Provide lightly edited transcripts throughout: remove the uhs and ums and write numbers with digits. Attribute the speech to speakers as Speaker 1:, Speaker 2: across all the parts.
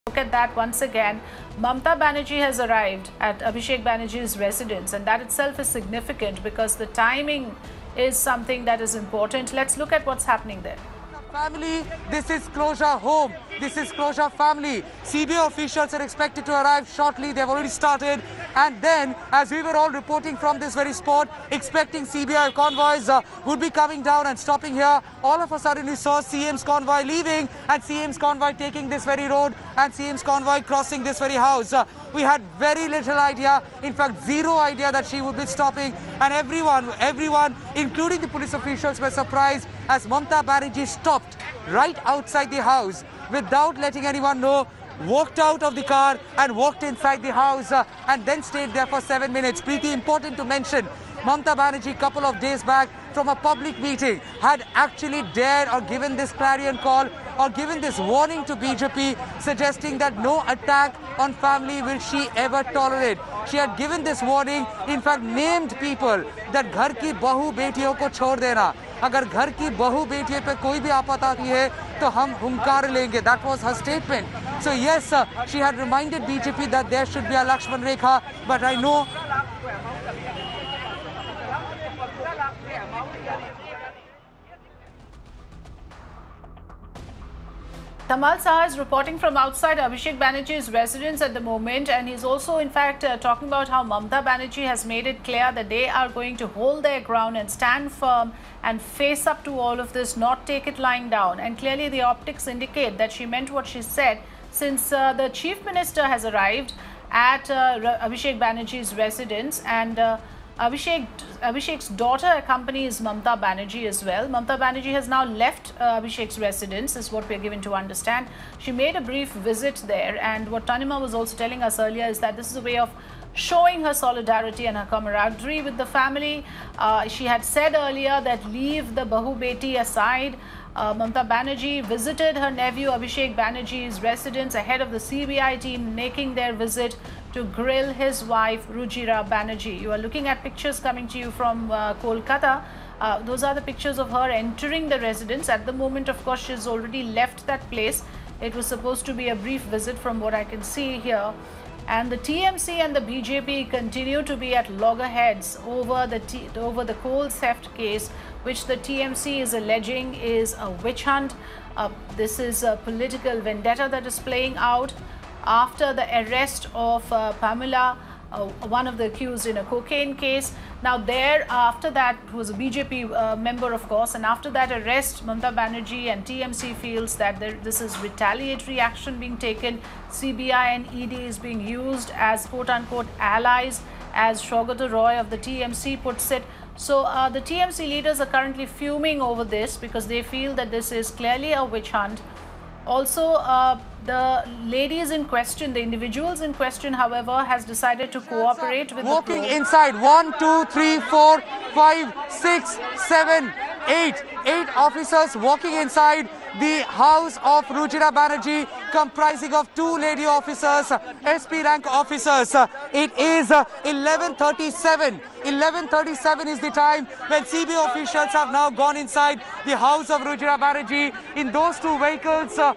Speaker 1: Look at that once again. Mamta Banerjee has arrived at Abhishek Banerjee's residence, and that itself is significant because the timing is something that is important. Let's look at what's happening there.
Speaker 2: Family, this is closure home. This is closure family. CBI officials are expected to arrive shortly. They've already started. And then, as we were all reporting from this very spot, expecting CBI convoys would be coming down and stopping here, all of a sudden we saw CM's convoy leaving and CM's convoy taking this very road and CM's convoy crossing this very house. We had very little idea, in fact zero idea that she would be stopping, and everyone, including the police officials, were surprised as Mamta Banerjee stopped right outside the house without letting anyone know, walked out of the car and walked inside the house and then stayed there for 7 minutes. Pretty important to mention, Mamta Banerjee, couple of days back from a public meeting, had actually dared or given this clarion call or given this warning to BJP, suggesting that no attack on family will she ever tolerate. She had given this warning, in fact named people that घर की बहू बेटियों को छोड़ देना, अगर घर की बहू बेटियों पे कोई भी आफत आती है तो हम हुंकार लेंगे. That was her statement. So yes, she had reminded BJP that there should be a Lakshman Rekha, but I know
Speaker 1: Tamal Saha is reporting from outside Abhishek Banerjee's residence at the moment, and he's also in fact talking about how Mamta Banerjee has made it clear that they are going to hold their ground and stand firm and face up to all of this, not take it lying down. And clearly the optics indicate that she meant what she said, since the Chief Minister has arrived at Abhishek Banerjee's residence, and Abhishek's daughter accompanies Mamta Banerjee as well. Mamta Banerjee has now left Abhishek's residence, is what we are given to understand. She made a brief visit there, and what Tanima was also telling us earlier is that this is a way of showing her solidarity and her camaraderie with the family. She had said earlier that leave the Bahu Beti aside. Mamta Banerjee visited her nephew Abhishek Banerjee's residence ahead of the CBI team making their visit to grill his wife Rujira Banerjee. You are looking at pictures coming to you from Kolkata. Those are the pictures of her entering the residence. At the moment, of course, she's already left that place. It was supposed to be a brief visit from what I can see here. And the TMC and the BJP continue to be at loggerheads over the coal theft case, which the TMC is alleging is a witch hunt. This is a political vendetta that is playing out after the arrest of Pamela, one of the accused in a cocaine case. Now after that, who was a BJP member of course, and after that arrest, Mamta Banerjee and TMC feels that this is retaliatory action being taken. CBI and ED is being used as quote-unquote allies, as Saugata Roy of the TMC puts it. So the TMC leaders are currently fuming over this because they feel that this is clearly a witch hunt. Also, the ladies in question, the individuals in question, however, has decided to cooperate with
Speaker 2: walking
Speaker 1: the probe.
Speaker 2: inside 1, 2, 3, 4, 5, 6, 7, 8 officers walking inside the house of Rujira Banerjee, comprising of 2 lady officers, SP rank officers. It is 11:37. 11:37 is the time when CBI officials have now gone inside the house of Rujira Banerjee. In those 2 vehicles of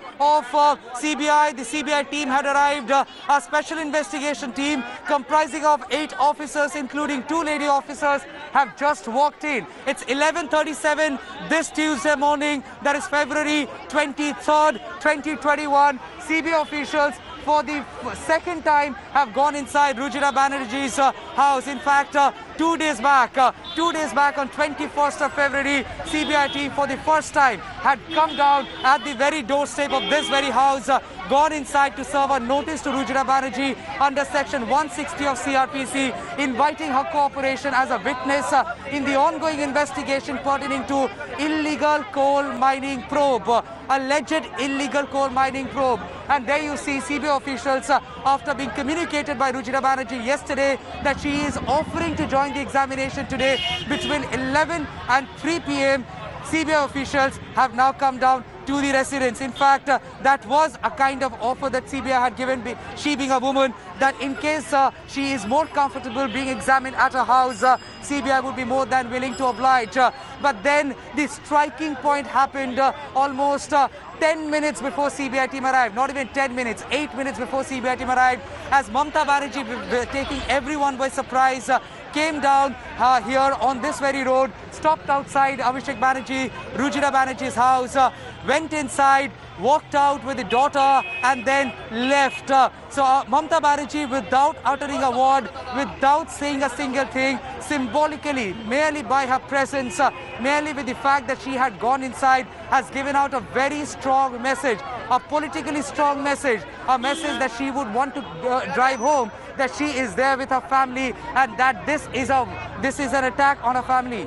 Speaker 2: CBI, the CBI team had arrived. A special investigation team comprising of 8 officers, including 2 lady officers, have just walked in. It's 11:37 this Tuesday morning, that is February 23rd, 2021. CBI officials for the second time have gone inside Rujira Banerjee's house. In fact, 2 days back on 21st of February, CBI team for the first time had come down at the very doorstep of this very house, gone inside to serve a notice to Rujira Banerjee under section 160 of CRPC, inviting her cooperation as a witness in the ongoing investigation pertaining to illegal coal mining probe, alleged illegal coal mining probe. And there you see CBI officials, after being communicated by Rujira Banerjee yesterday that she is offering to join the examination today between 11 and 3 p.m. CBI officials have now come down to the residence. In fact, that was a kind of offer that CBI had given, she being a woman, that in case she is more comfortable being examined at her house, CBI would be more than willing to oblige. But then the striking point happened almost 10 minutes before CBI team arrived. Not even 10 minutes, 8 minutes before CBI team arrived, as Mamta Banerjee, taking everyone by surprise, came down here on this very road, stopped outside Abhishek Banerjee, Ruchira Banerjee's house, went inside, walked out with the daughter and then left. So Mamta Banerjee, without uttering a word, without saying a single thing, symbolically, merely by her presence, merely with the fact that she had gone inside, has given out a very strong message, a politically strong message, a message that she would want to drive home, that she is there with her family and that this is an attack on her family.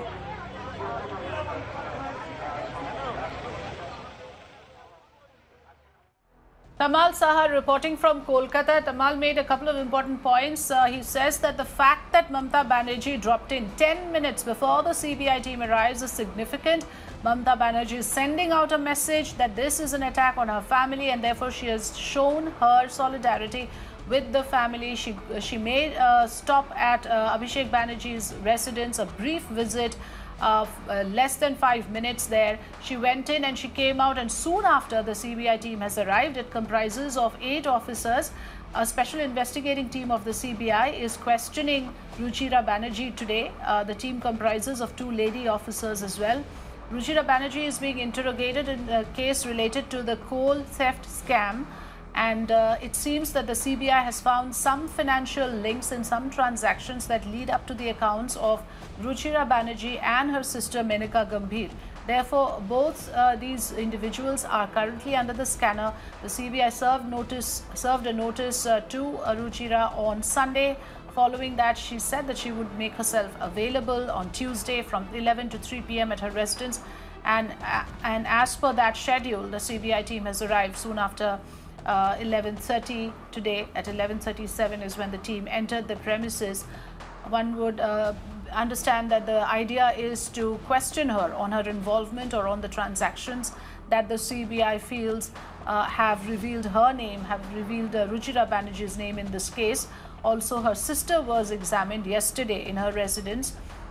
Speaker 1: Tamal Saha reporting from Kolkata. Tamal made a couple of important points. He says that the fact that Mamta Banerjee dropped in 10 minutes before the CBI team arrives is significant. Mamta Banerjee is sending out a message that this is an attack on her family and therefore she has shown her solidarity with the family. She made a stop at Abhishek Banerjee's residence, a brief visit of less than 5 minutes there. She went in and she came out, and soon after the CBI team has arrived. It comprises of 8 officers. A special investigating team of the CBI is questioning Ruchira Banerjee today. The team comprises of 2 lady officers as well. Ruchira Banerjee is being interrogated in a case related to the coal theft scam. And it seems that the CBI has found some financial links in some transactions that lead up to the accounts of Ruchira Banerjee and her sister Menaka Gambhir. Therefore, both these individuals are currently under the scanner. The CBI served a notice to Ruchira on Sunday. Following that, she said that she would make herself available on Tuesday from 11 to 3 p.m. at her residence. And as per that schedule, the CBI team has arrived soon after 11:30 today. At 11:37 is when the team entered the premises. One would understand that the idea is to question her on her involvement or on the transactions that the CBI feels have revealed her name, have revealed Ruchira Banerjee's name in this case. Also, her sister was examined yesterday in her residence.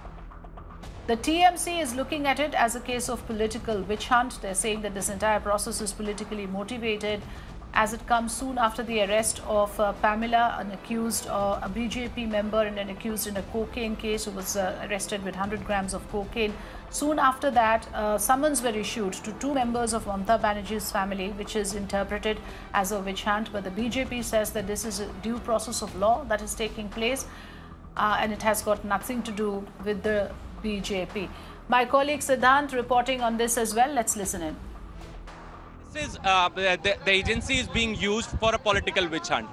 Speaker 1: The TMC is looking at it as a case of political witch hunt. They're saying that this entire process is politically motivated, as it comes soon after the arrest of Pamela, an accused, a BJP member and an accused in a cocaine case, who was arrested with 100 grams of cocaine. Soon after that, summons were issued to 2 members of Mamta Banerjee's family, which is interpreted as a witch hunt. But the BJP says that this is a due process of law that is taking place, and it has got nothing to do with the BJP. My colleague Siddhant reporting on this as well. Let's listen in.
Speaker 3: The agency is being used for a political witch hunt.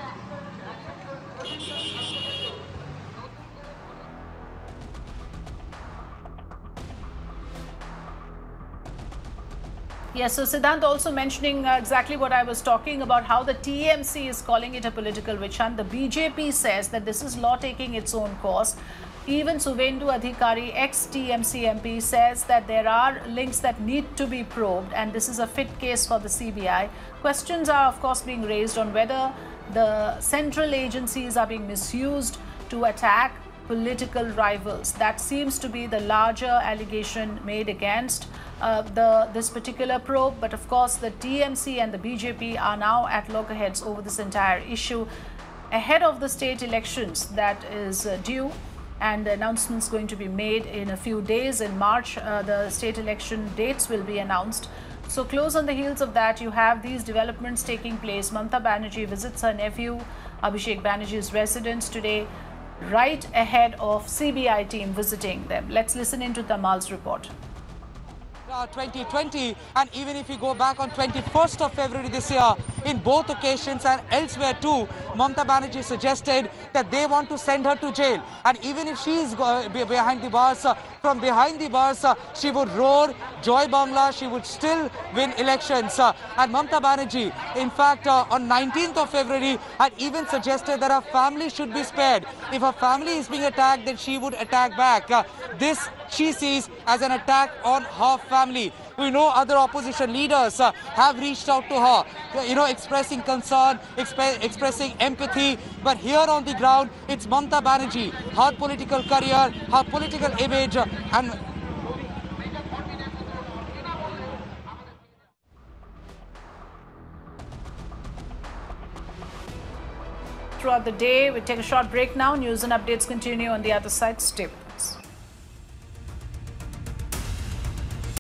Speaker 1: Yes, so Siddhant also mentioning exactly what I was talking about, how the TMC is calling it a political witch hunt. The BJP says that this is law taking its own course. Even Suvendu Adhikari, ex-TMC MP, says that there are links that need to be probed and this is a fit case for the CBI. Questions are of course being raised on whether the central agencies are being misused to attack political rivals. That seems to be the larger allegation made against this particular probe. But of course, the TMC and the BJP are now at loggerheads over this entire issue ahead of the state elections that is due. And the announcements going to be made in a few days. In March, the state election dates will be announced. So close on the heels of that, you have these developments taking place. Mamta Banerjee visits her nephew Abhishek Banerjee's residence today, right ahead of CBI team visiting them. Let's listen into Tamal's report.
Speaker 2: 2020, and even if you go back on 21st of February this year, in both occasions and elsewhere too, Mamta Banerjee suggested that they want to send her to jail. And even if she is behind the bars, from behind the bars, she would roar Joy Bangla, she would still win elections. And Mamta Banerjee, in fact, on 19th of February, had even suggested that her family should be spared. If her family is being attacked, then she would attack back. This she sees as an attack on her family. We know other opposition leaders have reached out to her, expressing concern, expressing empathy. But here on the ground, it's Mamata Banerjee, her political career, her political image, and
Speaker 1: throughout the day. We take a short break now. News and updates continue on the other side. Stay.